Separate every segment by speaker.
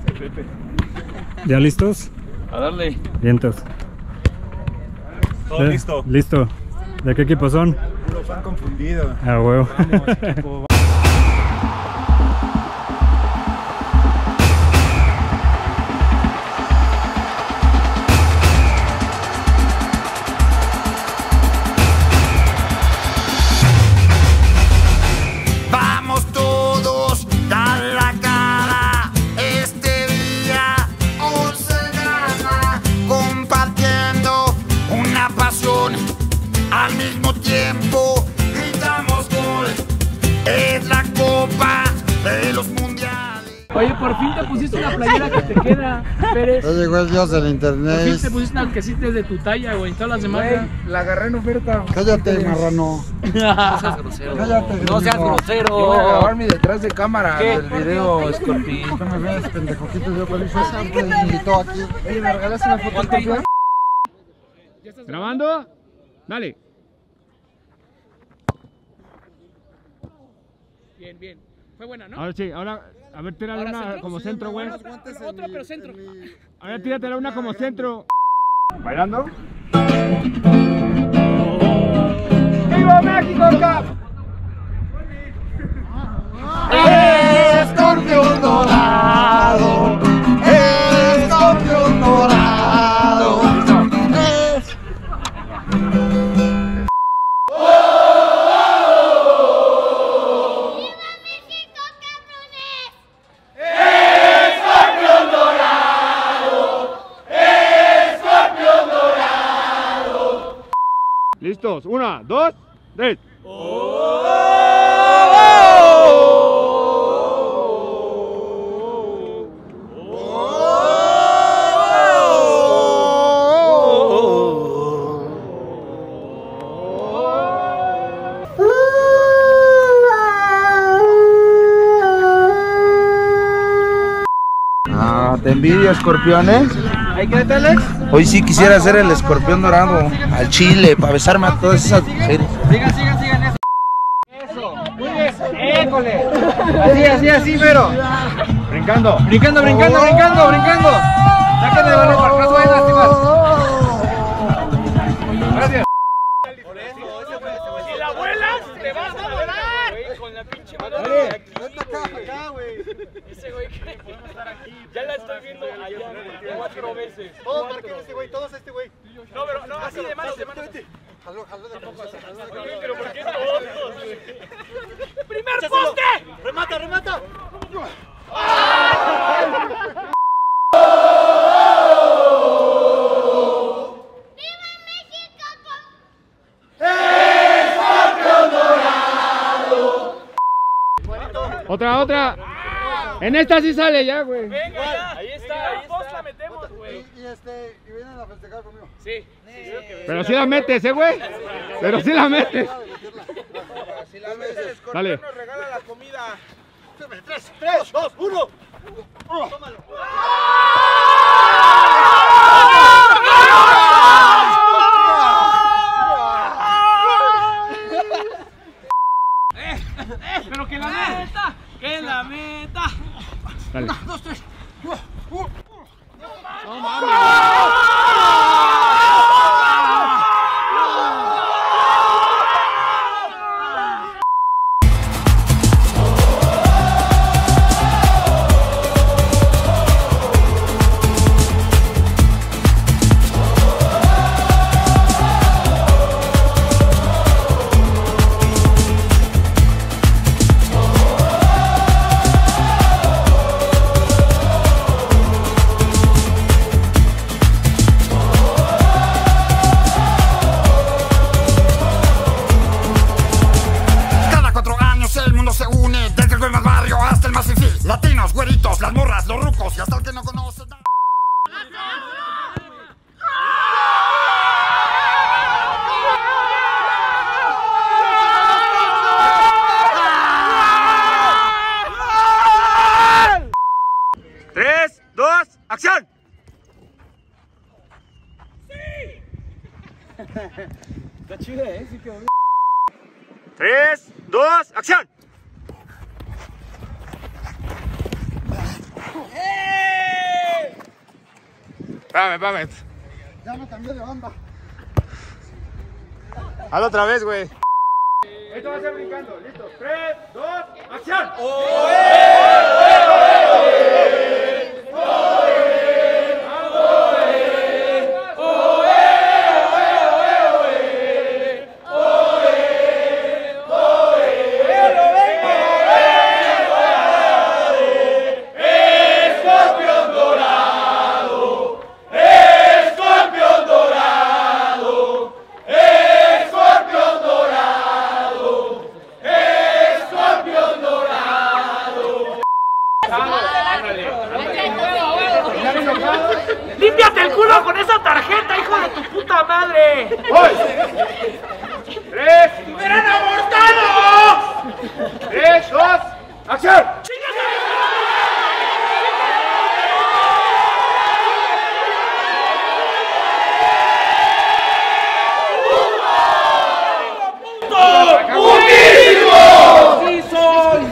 Speaker 1: ¿Ya listos?
Speaker 2: A darle.
Speaker 1: Vientos.
Speaker 3: Todo listo.
Speaker 1: Listo. ¿De qué equipo son?
Speaker 3: Puro fan confundido.
Speaker 1: Ah, huevo.
Speaker 3: Vamos, equipo.
Speaker 4: Vamos todos, dar la cara. Este día hoy se gana, compartiendo una pasión. Al mismo tiempo gritamos gol. Es la copa de los mundiales.
Speaker 2: Oye, por fin te pusiste una playera que te queda, Pérez.
Speaker 5: Ya llegó el dios del
Speaker 2: Por fin
Speaker 5: internet.
Speaker 2: te pusiste una que sí es de tu talla, güey. Todas las demás.
Speaker 3: La agarré en oferta.
Speaker 5: Cállate, marrano.
Speaker 2: No seas grosero.
Speaker 5: Cállate,
Speaker 2: No seas
Speaker 5: gringo.
Speaker 2: grosero.
Speaker 3: Yo voy a grabar mi detrás de cámara
Speaker 2: ¿Qué?
Speaker 3: del video, Scorpi.
Speaker 5: ¿Qué me ves, pendejoquito? Yo con eso siempre me invitó aquí.
Speaker 3: Oye, ¿me regalaste una foto, campeón?
Speaker 1: ¿Grabando? Dale.
Speaker 2: Bien, bien. Fue buena, ¿no?
Speaker 1: Ahora sí, ahora, a ver, tírale
Speaker 2: ¿Ahora
Speaker 1: una
Speaker 2: centro?
Speaker 1: como
Speaker 2: Sí,
Speaker 1: centro, güey.
Speaker 2: Otro, pero centro.
Speaker 1: Ahora tíratela una como centro. ¿Bailando?
Speaker 3: ¡Viva México, Cap!
Speaker 5: Escorpión dorado. Escorpión dorado.
Speaker 1: Listos, 1, 2, 3.
Speaker 3: Ah, te envidio, escorpiones.
Speaker 2: ¿Ahí quédate, Alex?
Speaker 3: Hoy sí quisiera ser el escorpión dorado al chile para besarme a todas esas mujeres.
Speaker 2: Sigan eso. Eso. Muy bien. École. Así, pero.
Speaker 1: Brincando.
Speaker 2: Brincando. Sáquenle de balón para que no se vayan a lastimar.
Speaker 1: Gracias.
Speaker 2: Si la vuelas, te vas a volar. Con la pinche mano de aquí. Acá, güey. Ese güey que podemos estar aquí. Ya la estoy viendo allá 4 veces. Todos marquen este güey, todos este güey. No, pero no, así de manos, de manos. Pero ¿por qué todos, güey? ¡Primer poste! ¡Remata!
Speaker 1: Otra. En esta sí sale ya, güey.
Speaker 2: Venga, ya. Ahí está. Dos la metemos, güey.
Speaker 5: Y vienen a festejar conmigo.
Speaker 2: Sí.
Speaker 1: Pero sí la metes, güey. Pero sí la metes.
Speaker 3: Si la ves, el escorpión
Speaker 1: Dale.
Speaker 3: nos regala la comida.
Speaker 5: 3, 2, 1.
Speaker 2: Pero que la meta. Que la meta.
Speaker 1: Dale.
Speaker 5: 2, 3.
Speaker 1: No mames.
Speaker 4: Cada 4 años el mundo se une, desde el güey más barrio hasta el más fifí. Latinos, güeritos, las morras, los rucos y hasta el que no conoce nada.
Speaker 1: ¡3, 2, acción!
Speaker 2: Está chida, sí quedó bien.
Speaker 1: 3, 2, acción.
Speaker 2: ¡Eh!
Speaker 1: Espérame.
Speaker 5: Ya me cambié de banda.
Speaker 1: Hazlo otra vez, güey. Esto va a ser brincando. Listo. 3, 2, acción.
Speaker 2: ¡Límpiate el culo con esa tarjeta, hijo de tu puta madre!
Speaker 1: ¡Voy! 3,
Speaker 2: ¡Me han abortado!
Speaker 1: 3, 2, acción.
Speaker 2: ¡Putísimo! ¡Sí soy!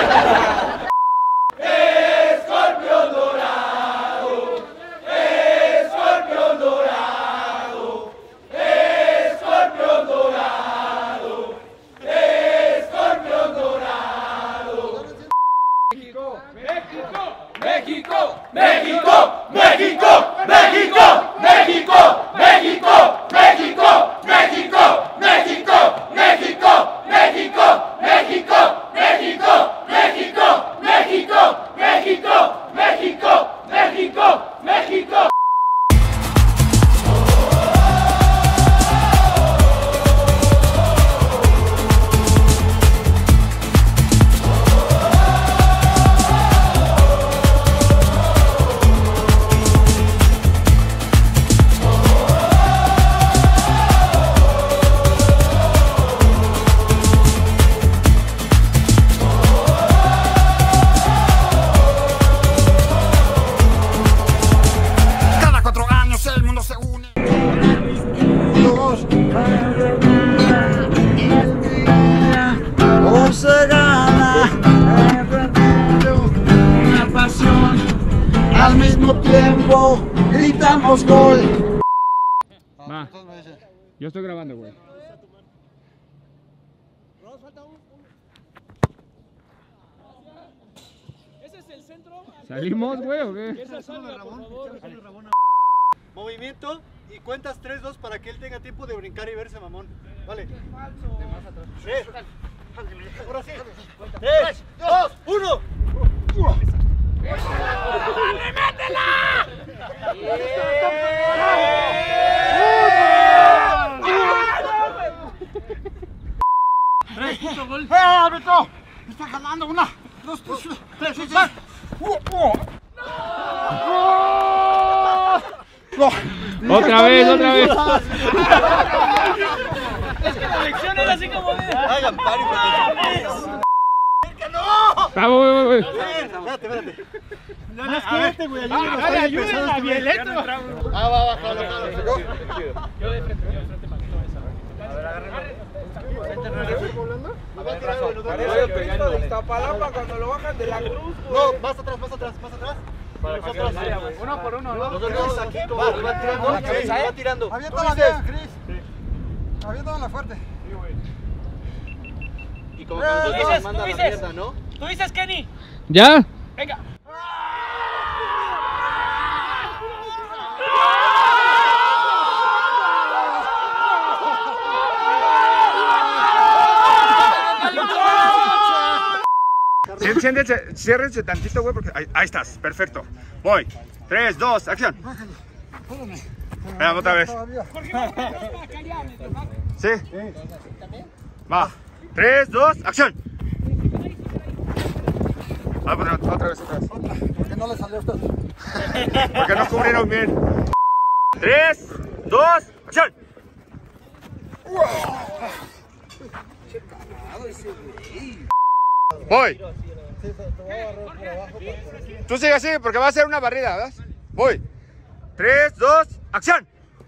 Speaker 5: Al mismo tiempo gritamos gol.
Speaker 1: Va. Yo estoy grabando, güey. ¿Salimos, güey, o qué?
Speaker 6: Movimiento y cuentas 3, 2 para que él tenga tiempo de brincar y verse mamón. Vale. 3. Ahora sí. 3, 2, 1.
Speaker 2: ¡Dale, métela!
Speaker 5: ¡Árbitro! ¡Está ganando! 1, 2, 3, 4.
Speaker 1: Otra vez.
Speaker 2: Es que la lección era así como de...
Speaker 6: Hagan pari
Speaker 1: Vamos, güey.
Speaker 6: Espérate.
Speaker 2: Ayúdenme a Violeto.
Speaker 6: Va, jalo.
Speaker 2: Yo de frente para que
Speaker 3: Iztapalapa cuando lo bajan de la cruz.
Speaker 6: No, más atrás. Nosotros, uno por uno, ¿no? Nosotros aquí, va tirando.
Speaker 5: Aviéntala bien, Chris. Aviéntala fuerte.
Speaker 6: Y como nosotros manda la mierda, ¿no?
Speaker 2: Tú dices, Kenny.
Speaker 1: ¿Ya?
Speaker 2: Venga.
Speaker 1: Siéntense, ciérrense tantito, güey, porque ahí estás, perfecto. Voy. 3, 2, acción. Veamos otra vez. ¿Sí? Va. 3, 2, acción. Vamos a poner otra vez.
Speaker 5: ¿Por qué no le salió a usted?
Speaker 1: Porque no cubrieron bien. 3, 2, acción. Voy. Tú sigue así porque va a ser una barrida, ¿verdad? Voy. 3, 2, acción.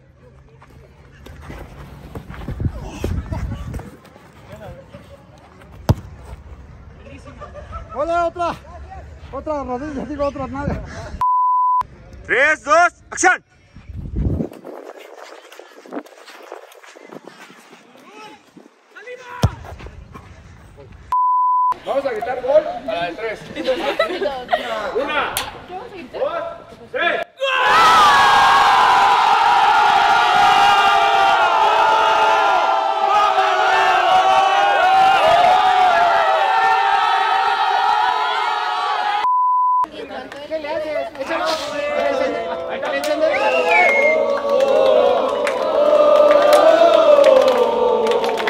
Speaker 5: Hola, otra rodilla, digo otra nalga.
Speaker 1: 3, 2, acción. Vamos a gritar gol a la de 3. 1, 2, 3.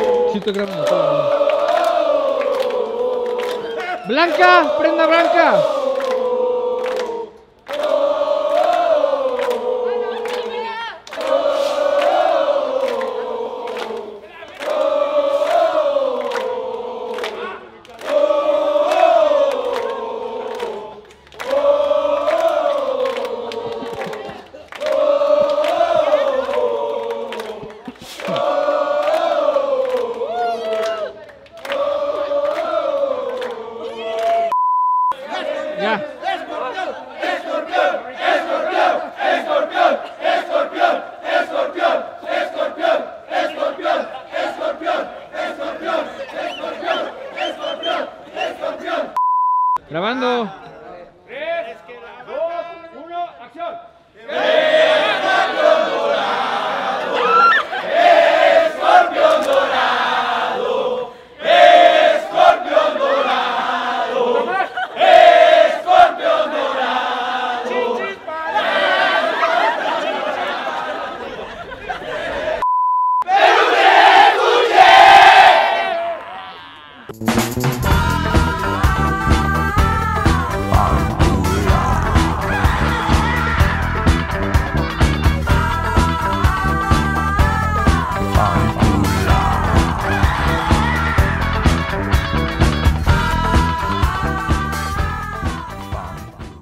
Speaker 7: Blanca, prenda blanca.